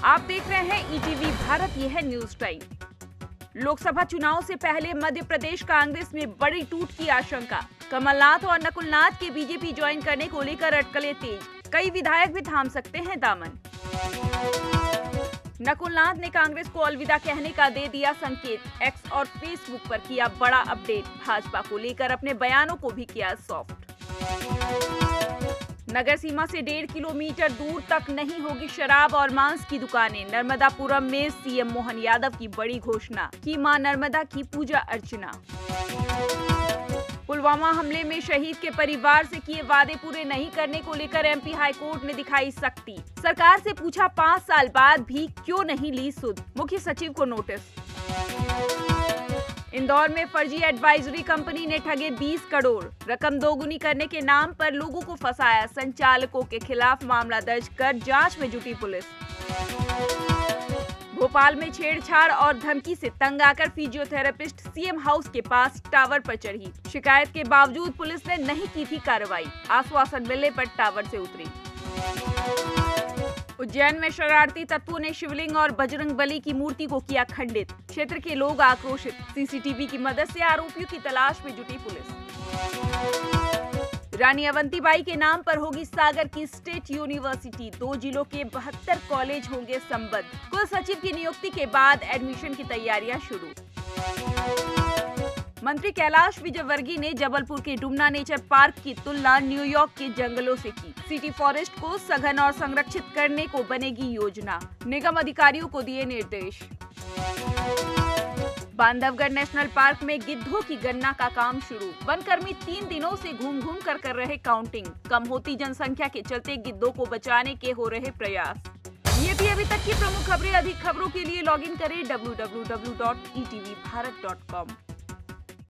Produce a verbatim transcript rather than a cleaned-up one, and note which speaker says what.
Speaker 1: आप देख रहे हैं ईटीवी भारत, ये है न्यूज टाइम। लोकसभा चुनाव से पहले मध्य प्रदेश कांग्रेस में बड़ी टूट की आशंका। कमलनाथ और नकुलनाथ के बीजेपी ज्वाइन करने को लेकर अटकलें तेज। कई विधायक भी थाम सकते हैं दामन। नकुलनाथ ने कांग्रेस को अलविदा कहने का दे दिया संकेत। एक्स और फेसबुक पर किया बड़ा अपडेट। भाजपा को लेकर अपने बयानों को भी किया सॉफ्ट। नगर सीमा से डेढ़ किलोमीटर दूर तक नहीं होगी शराब और मांस की दुकानें। नर्मदापुरम में सीएम मोहन यादव की बड़ी घोषणा। की मां नर्मदा की पूजा अर्चना। पुलवामा हमले में शहीद के परिवार से किए वादे पूरे नहीं करने को लेकर एमपी हाईकोर्ट ने दिखाई सख्ती। सरकार से पूछा पाँच साल बाद भी क्यों नहीं ली सुध। मुख्य सचिव को नोटिस। इंदौर में फर्जी एडवाइजरी कंपनी ने ठगे बीस करोड़। रकम दोगुनी करने के नाम पर लोगों को फंसाया। संचालकों के खिलाफ मामला दर्ज कर जांच में जुटी पुलिस। भोपाल में छेड़छाड़ और धमकी से तंग आकर फिजियोथेरेपिस्ट सीएम हाउस के पास टावर पर चढ़ी। शिकायत के बावजूद पुलिस ने नहीं की थी कार्रवाई। आश्वासन मिलने पर टावर से उतरी। उज्जैन में शरारती तत्वों ने शिवलिंग और बजरंगबली की मूर्ति को किया खंडित। क्षेत्र के लोग आक्रोशित। सीसीटीवी की मदद से आरोपियों की तलाश में जुटी पुलिस। रानी अवंतीबाई के नाम पर होगी सागर की स्टेट यूनिवर्सिटी। दो जिलों के बहत्तर कॉलेज होंगे संबद्ध। कुल सचिव की नियुक्ति के बाद एडमिशन की तैयारियां शुरू। मंत्री कैलाश विजयवर्गीय ने जबलपुर के डुमना नेचर पार्क की तुलना न्यूयॉर्क के जंगलों से की। सिटी फॉरेस्ट को सघन और संरक्षित करने को बनेगी योजना। निगम अधिकारियों को दिए निर्देश। बांधवगढ़ नेशनल पार्क में गिद्धों की गणना का काम शुरू। वनकर्मी तीन दिनों से घूम घूम कर कर रहे काउंटिंग। कम होती जनसंख्या के चलते गिद्धों को बचाने के हो रहे प्रयास। ये भी अभी तक की प्रमुख खबरें। अधिक खबरों के लिए लॉगिन करें W W W dot E T V Bharat dot com.